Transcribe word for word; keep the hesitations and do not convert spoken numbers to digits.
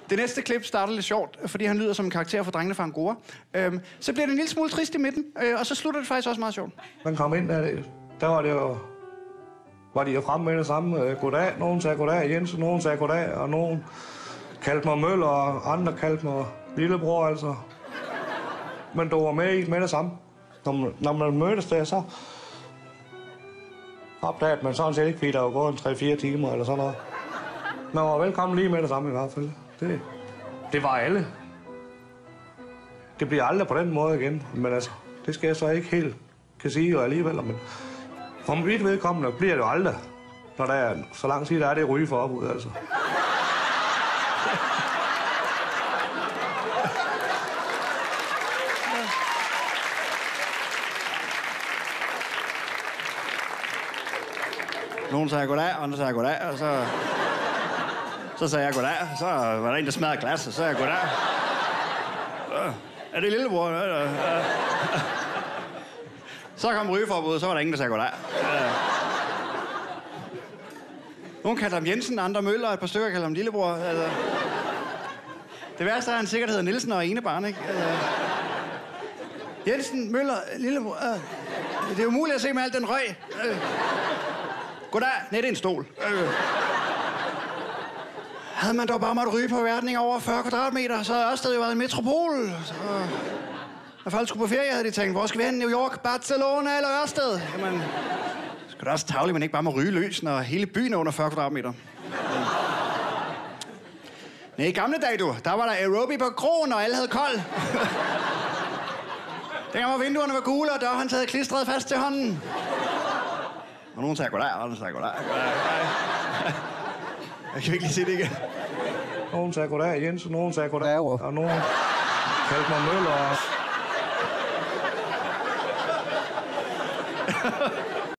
Det næste klip starter lidt sjovt, fordi han lyder som en karakter fra Drengene fra Angora. Øhm, så bliver det en lille smule trist i midten, øh, og så slutter det faktisk også meget sjovt. Man kom ind, der, der var det jo... Var de jo fremme med det samme. Øh, goddag. Nogen sagde goddag Jensen, nogen sagde goddag, og nogen kaldte mig Møller, og andre kaldte mig lillebror, altså. Men du var med i med det samme. Når man, når man mødtes der, så opdagede man sådan set ikke, fordi der var gået en tre fire timer eller sådan noget. Man var velkommen lige med det samme i hvert fald. Det, det var alle. Det bliver aldrig på den måde igen, men altså, det skal jeg så ikke helt kan sige jo alligevel. Men for mit vedkommende bliver det jo aldrig, når der er så lang tid, der er det ryge for opud, altså. Nogen sagde goddag, og andre sagde goddag, og så... Så sagde jeg goddag, så var der en, der smadrede glas, og så sagde jeg goddag. Så, er det lillebror? Så kom rygeforbuddet, så var der ingen, der sagde goddag. Nogen kaldte ham Jensen, andre Møller, og et par stykker kaldte ham lillebror. Altså. Det værste er, at han sikkert hedder Nielsen og ene barn, ikke? Altså. Jensen, Møller, lillebror. Det er umuligt at se med alt den røg. Goddag. Nej, det er en stol. Havde man dog bare måtte ryge på verden over fyrre kvadratmeter, så havde Ørsted jo været en metropol. Så... Når folk skulle på ferie, havde de tænkt, hvor skal vi hen? New York, Barcelona eller Ørsted? Jamen, skal det også tavligt, men ikke bare må ryge løs, når hele byen er under fyrre kvadratmeter. Nej, i gamle dage, du, der var der aerobic på krogen, og alle havde kold. Dengang var vinduerne var gule, og døren taget klistret fast til hånden. Og nogen sagde goddag, og andre sagde goddag. Jeg kan virkelig se det igen. Nogen sagde goddag Jensen, nogen sagde goddag, og nogen kaldte mig Møller.